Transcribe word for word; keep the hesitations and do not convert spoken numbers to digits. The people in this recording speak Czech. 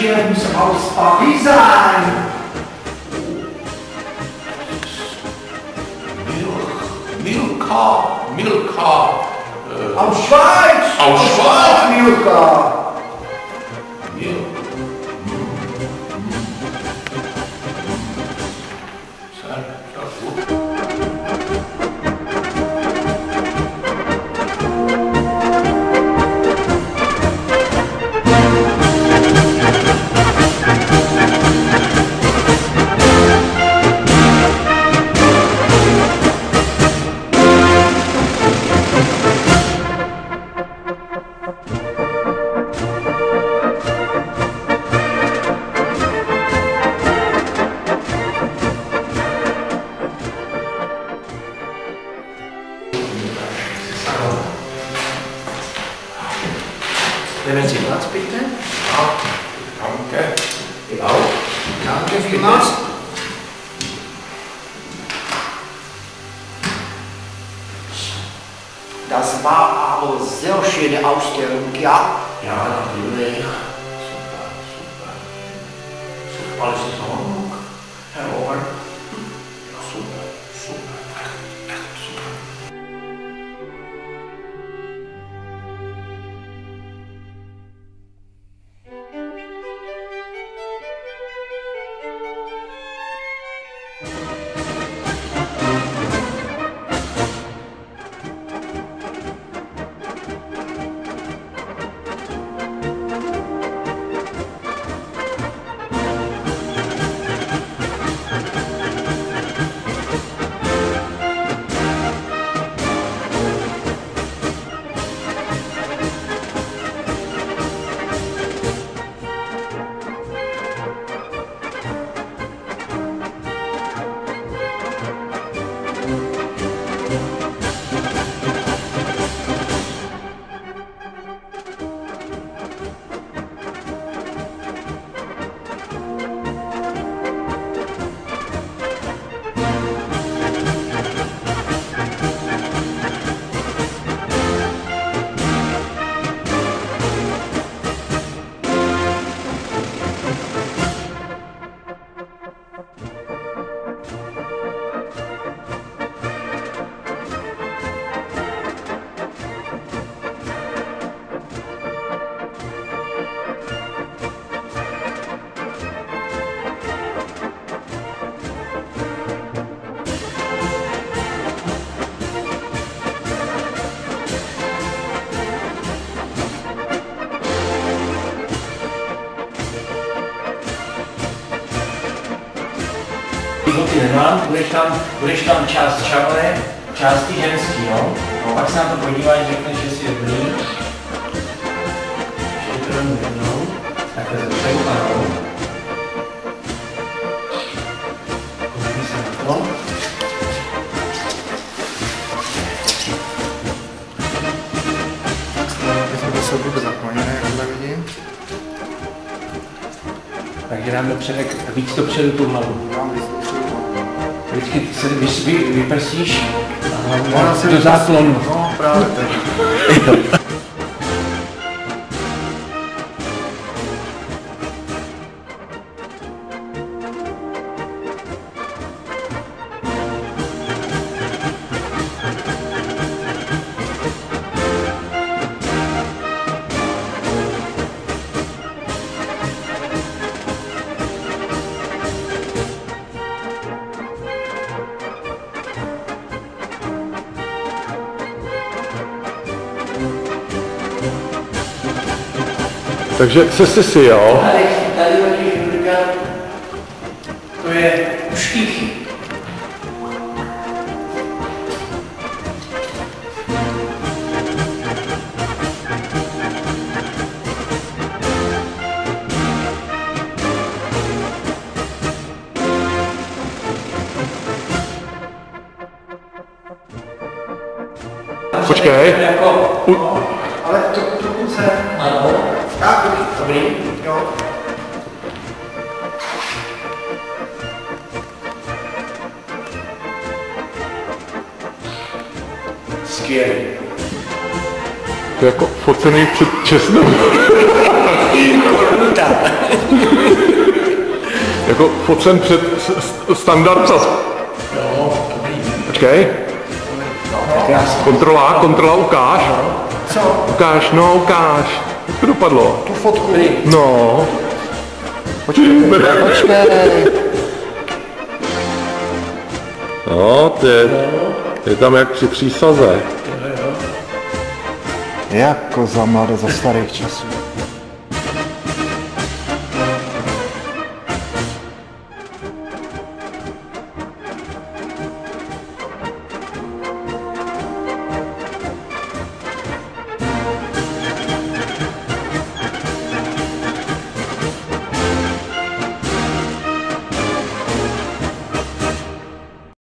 Schirm aus Parisan. Milka, Milka. Äh, aus Schweiz. Aus Schweiz. Milka. Milka. Nehmen Sie Platz, bitte. Ja, danke. Ich auch. Danke vielmals. Das war aber sehr schöne Ausstellung, ja? Ja, natürlich. Super, super. Super, alles in Ordnung, Herr Ober. Ja, super, super. Echt, echt super. Ty nemám, budeš tam, budeš tam část čavé, části ženský, jo? No, pak se na to podíváš, řekneš, že jsi dobrý. Ještě to rovnou jednou, takhle ze předu, ano. Koukni se na to. To jsou budu zakloněné, jakhle vidím. Takže dáme předek, víc to předu tu hlavu. Dám víc dopředu. Vždycky se vy, vy, vyprsíš a hlavu do záklonu. No, právě teď. Takže se si jo? Tady, tady totiž Jurka, to je uštíchy. Počkej. Jako, U... no, ale to, to se... Ano. Tak, dobrý. Dobrý, jo. Skvělý. To je jako focený před česnou. Kornuta. Jako focen před s- s- standard čas. Jo, dobrý. Počkej. No, to je krásný. Kontrola, kontrola, ukáž. Co? Ukáž, no ukáž. Jak to dopadlo? Tu fotku. No. Počkej, počkej. No, ty je, je tam jak při přísaze. Jako za mlade, za starých časů.